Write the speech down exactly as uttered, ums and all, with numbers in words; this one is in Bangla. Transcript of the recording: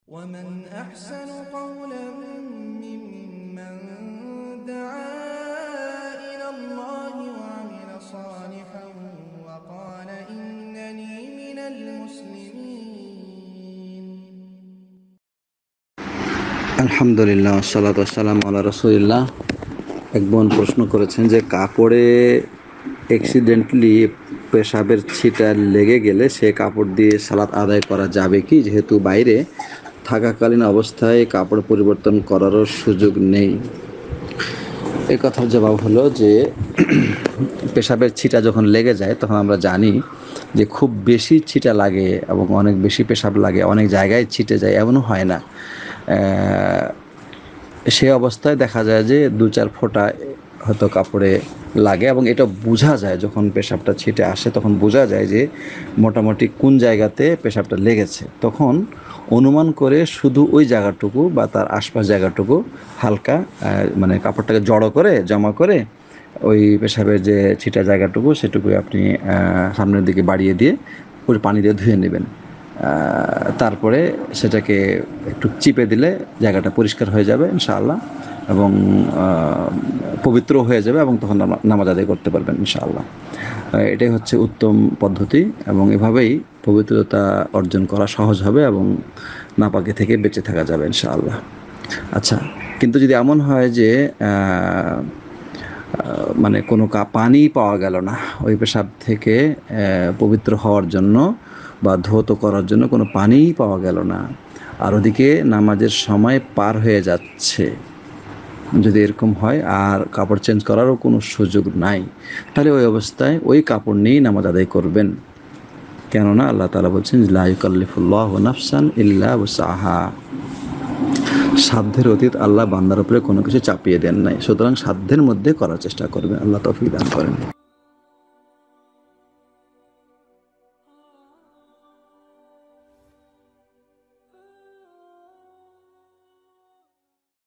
ومن أحسن قولا ممن دعا إلى الله وعمل صالحا وقال إنني من المسلمين الحمد لله والصلاة والسلام على رسول الله। এক বোন প্রশ্ন করেছেন যে কাপড়ে অ্যাক্সিডেন্টলি পেশাবের ছিটা লেগে গেলে সে কাপড় দিয়ে সালাত আদায় করা যাবে কি, যেহেতু বাইরে থাকাকালীন অবস্থায় কাপড় পরিবর্তন করারও সুযোগ নেই। এই কথার জবাব হলো যে পেশাবের ছিটা যখন লেগে যায় তখন আমরা জানি যে খুব বেশি ছিটা লাগে এবং অনেক বেশি পেশাব লাগে, অনেক জায়গায় ছিটে যায়, এমনও হয় না। সে অবস্থায় দেখা যায় যে দু চার ফোঁটা হয়তো কাপড়ে লাগে এবং এটা বোঝা যায় যখন পেশাবটা ছিটে আসে, তখন বোঝা যায় যে মোটামুটি কোন জায়গাতে পেশাবটা লেগেছে। তখন অনুমান করে শুধু ওই জায়গাটুকু বা তার আশপাশ জায়গাটুকু হালকা মানে কাপড়টাকে জড়ো করে জমা করে ওই পেশাবের যে ছিটা জায়গাটুকু সেটুকুই আপনি সামনের দিকে বাড়িয়ে দিয়ে পুরো পানি দিয়ে ধুয়ে নেবেন। তারপরে সেটাকে একটু চিপে দিলে জায়গাটা পরিষ্কার হয়ে যাবে ইনশাআল্লাহ, এবং পবিত্র হয়ে যাবে এবং তখন নামাজ আদায় করতে পারবেন ইনশাআল্লাহ। এটাই হচ্ছে উত্তম পদ্ধতি এবং এভাবেই পবিত্রতা অর্জন করা সহজ হবে এবং নাপাকি থেকে বেঁচে থাকা যাবে ইনশাআল্লাহ। আচ্ছা, কিন্তু যদি এমন হয় যে মানে কোনো পানি পাওয়া গেল না ওই পেশাব থেকে পবিত্র হওয়ার জন্য বা ধৌত করার জন্য, কোনো পানিই পাওয়া গেল না, আর ওদিকে নামাজের সময় পার হয়ে যাচ্ছে, যদি এরকম হয় আর কাপড় চেঞ্জ করারও কোনো সুযোগ নাই, তাহলে ওই অবস্থায় ওই কাপড় নিয়েই নামাজ আদায় করবেন। কেননা আল্লাহ তাআলা বলছেন লা ইউকাল্লিফুল্লাহু নাফসান ইল্লা উসআহা, সাধ্যের অতীত আল্লাহ বান্দার উপরে কোনো কিছু চাপিয়ে দেন নাই, সুতরাং সাধ্যের মধ্যে করার চেষ্টা করবেন। আল্লাহ তৌফিক দান করেন।